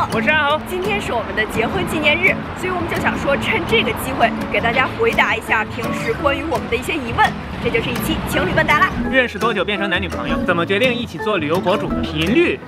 莫， 我是阿豪。 今天是我们的结婚纪念日，所以我们就想说，趁这个机会给大家回答一下平时关于我们的一些疑问。这就是一期情侣问答啦。 认识多久变成男女朋友？怎么决定一起做旅游博主的频率？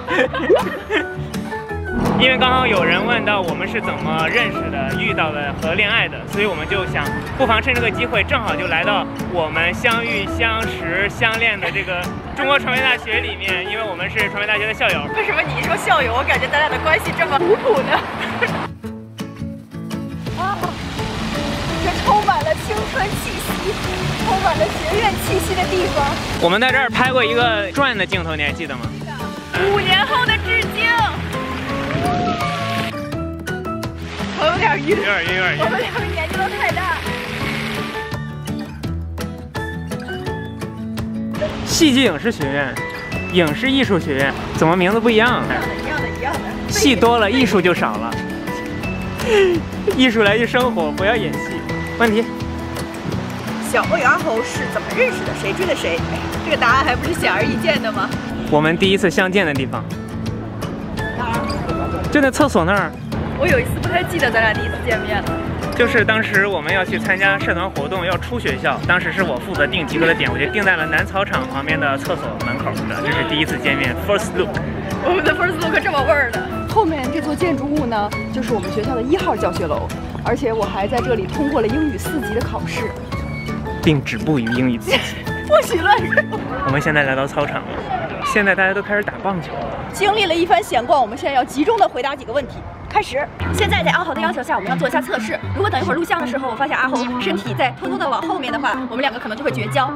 因为刚好有人问到我们是怎么认识的、遇到的和恋爱的，所以我们就想，不妨趁这个机会，正好就来到我们相遇、相识、相恋的这个中国传媒大学里面，因为我们是传媒大学的校友。 为什么你一说校友，我感觉咱俩的关系这么古朴呢？啊，这充满了青春气息、充满了学院气息的地方。 我们在这儿拍过一个转的镜头，你还记得吗 ？5年后的致敬。我有点晕，我们两个年纪都太大。 戏剧影视学院、影视艺术学院，怎么名字不一样？ 一样的。 戏多了，艺术就少了。艺术来自生活，不要演戏。问题： 小莫与阿猴是怎么认识的？谁追的谁？这个答案还不是显而易见的吗？ 我们第一次相见的地方， 哪儿？ 就那厕所那儿。 我有一次不太记得咱俩第一次见面了， 就是当时我们要去参加社团活动，要出学校，当时是我负责定集合的点，我就定在了南草场旁边的厕所门口的，这是第一次见面 ，first look。 我们的 first look 这么味儿的。后面这座建筑物呢，就是我们学校的1号教学楼，而且我还在这里通过了英语4级的考试， 并止步于英语4级。 不许乱说。 我们现在来到操场了，现在大家都开始打棒球了。 经历了一番闲逛，我们现在要集中的回答几个问题。开始。现在在阿豪的要求下，我们要做一下测试。如果等一会儿录像的时候，我发现阿豪身体在偷偷的往后面的话，我们两个可能就会绝交。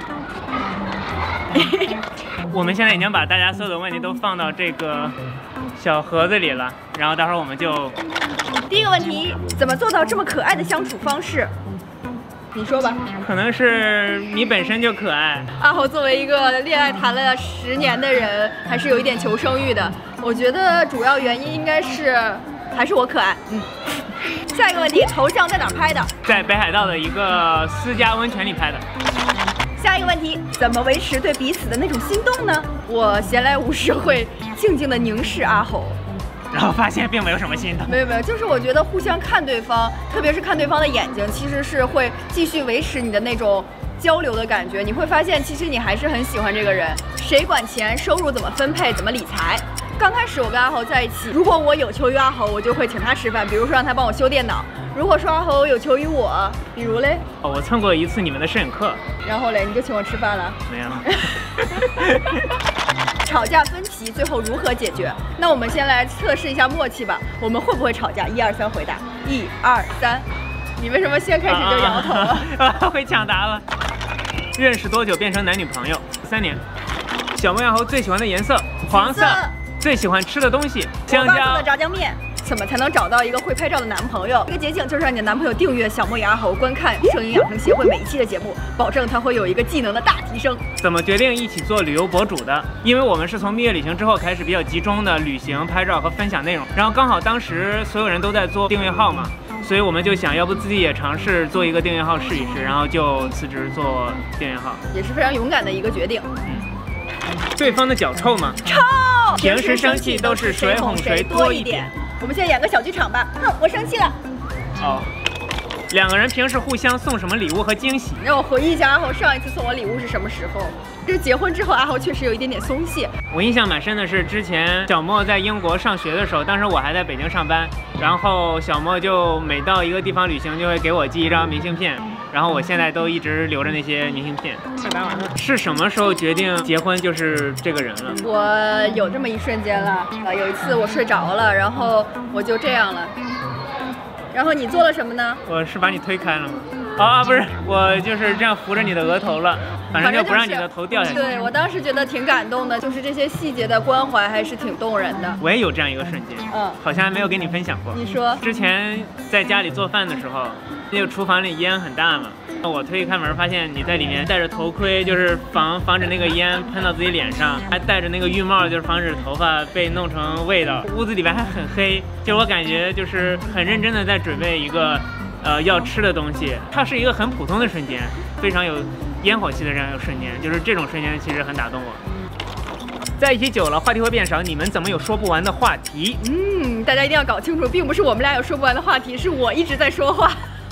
我们现在已经把大家所有的问题都放到这个小盒子里了，然后待会儿我们就。 第一个问题，怎么做到这么可爱的相处方式？你说吧。 可能是你本身就可爱。 阿豪作为一个恋爱谈了10年的人，还是有一点求生欲的。我觉得主要原因应该是还是我可爱。下一个问题，头像在哪儿拍的？在北海道的一个私家温泉里拍的。 下一个问题，怎么维持对彼此的那种心动呢？我闲来无事会静静的凝视阿豪。 然后发现并没有什么心动， 没有，就是我觉得互相看对方，特别是看对方的眼睛，其实是会继续维持你的那种交流的感觉。你会发现，其实你还是很喜欢这个人。谁管钱，收入怎么分配，怎么理财？刚开始我跟阿豪在一起，如果我有求于阿豪，我就会请他吃饭，比如说让他帮我修电脑。如果说阿豪有求于我，比如嘞， 我蹭过一次你们的摄影课， 然后嘞，你就请我吃饭了？ 没有。 吵架分歧最后如何解决？那我们先来测试一下默契吧。我们会不会吵架？1、2、3，回答。1、2、3。你为什么先开始就摇头了？ 会抢答了。认识多久变成男女朋友？3年。小莫阿豪最喜欢的颜色黄色。最喜欢吃的东西香蕉。我爸做的炸酱面。怎么才能找到一个会拍照的男朋友？这个捷径就是让你的男朋友订阅小莫与阿豪，观看摄影养成协会每一期的节目，保证他会有一个技能的大提升。怎么决定一起做旅游博主的？因为我们是从毕业旅行之后开始比较集中的旅行、拍照和分享内容，然后刚好当时所有人都在做订阅号嘛，所以我们就想要不自己也尝试做一个订阅号试一试，然后就辞职做订阅号，也是非常勇敢的一个决定。对方的脚臭吗？臭。平时生气都是谁哄谁多一点。我们现在演个小剧场吧。我生气了。哦。2个人平时互相送什么礼物和惊喜？让我回忆一下阿豪上一次送我礼物是什么时候。这结婚之后，阿豪确实有一点点松懈。我印象蛮深的是之前小莫在英国上学的时候，当时我还在北京上班，然后小莫就每到一个地方旅行就会给我寄一张明信片，然后我现在都一直留着那些明信片。快答完了。是什么时候决定结婚就是这个人了？我有这么一瞬间了。有一次我睡着了，然后我就这样了。然后你做了什么呢？我是把你推开了吗？不是，我就是这样扶着你的额头了，反正就不让你的头掉下去。对，我当时觉得挺感动的，就是这些细节的关怀还是挺动人的。我也有这样一个瞬间，好像还没有跟你分享过。你说，之前在家里做饭的时候，那个厨房里烟很大嘛，我推开门发现你在里面戴着头盔，就是防止那个烟喷到自己脸上，还戴着那个浴帽，就是防止头发被弄成味道。屋子里边还很黑，就是我感觉就是很认真的在准备一个要吃的东西。它是一个很普通的瞬间，非常有烟火气的这样一个瞬间，就是这种瞬间其实很打动我。 在一起久了，话题会变少，你们怎么有说不完的话题？ 大家一定要搞清楚，并不是我们俩有说不完的话题，是我一直在说话。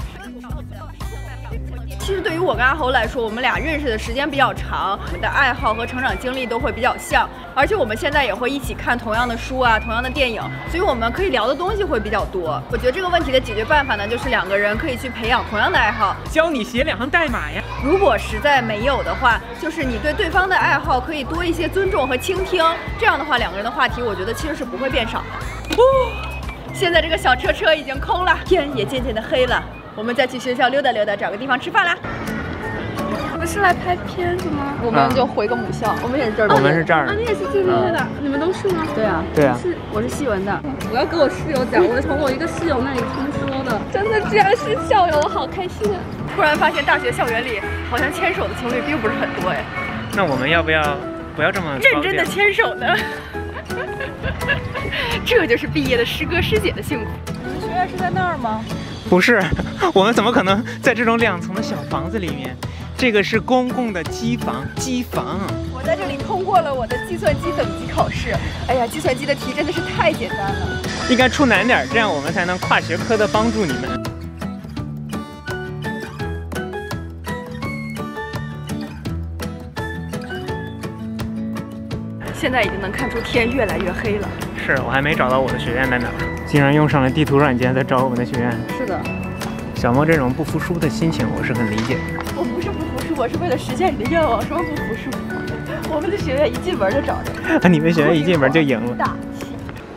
其实对于我跟阿猴来说，我们俩认识的时间比较长，我们的爱好和成长经历都会比较像，而且我们现在也会一起看同样的书啊，同样的电影，所以我们可以聊的东西会比较多。我觉得这个问题的解决办法呢，就是两个人可以去培养同样的爱好。 教你写2行代码呀。 如果实在没有的话，就是你对对方的爱好可以多一些尊重和倾听，这样的话，两个人的话题，我觉得其实是不会变少的。现在这个小车已经空了，天也渐渐的黑了。我们再去学校溜达溜达，找个地方吃饭啦。 我们是来拍片子吗？ 我们就回个母校，我们也是这儿的。 我们是这儿的。 你也是这边的，你们都是吗？ 对啊， 对啊。 我是西文的。 我要跟我室友讲，我是从我一个室友那里听说的。真的居然是校友，我好开心啊！ 突然发现大学校园里好像牵手的情侣并不是很多哎。 那我们要不要这么认真的牵手呢？这就是毕业的师哥师姐的幸福。你们学院是在那儿吗？ 不是，我们怎么可能在这种2层的小房子里面？这个是公共的机房。 我在这里通过了我的计算机等级考试。哎呀，计算机的题真的是太简单了。 应该出难点，这样我们才能跨学科的帮助你们。 现在已经能看出天越来越黑了。 是我还没找到我的学院在哪儿，竟然用上了地图软件在找我们的学院。 是的， 小莫这种不服输的心情我是很理解的。 我不是不服输，我是为了实现你的愿望。什么不服输？我们的学院一进门就找着。 你们学院一进门就赢了。 大气。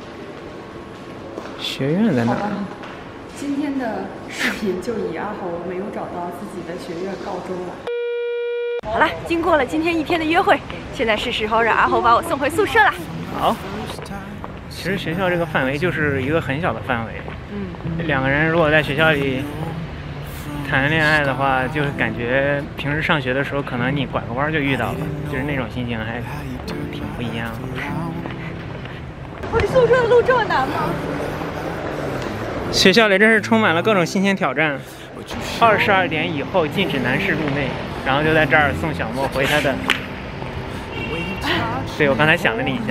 学院在哪儿？ 今天的视频就以阿猴没有找到自己的学院告终了。好了，经过了今天一天的约会，现在是时候让阿猴把我送回宿舍了。 好。其实学校这个范围就是一个很小的范围。2个人如果在学校里谈恋爱的话，就是感觉平时上学的时候，可能你拐个弯就遇到了，就是那种心情还挺不一样的。 回宿舍的路这么难吗？ 学校里真是充满了各种新鲜挑战。22点以后禁止男士入内，然后就在这儿送小莫回他的。对，我刚才想了你一下。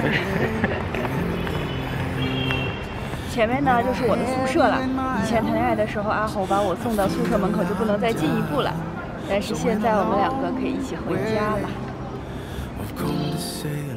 前面呢就是我的宿舍了。以前谈恋爱的时候，阿猴把我送到宿舍门口就不能再进一步了，但是现在我们2个可以一起回家了。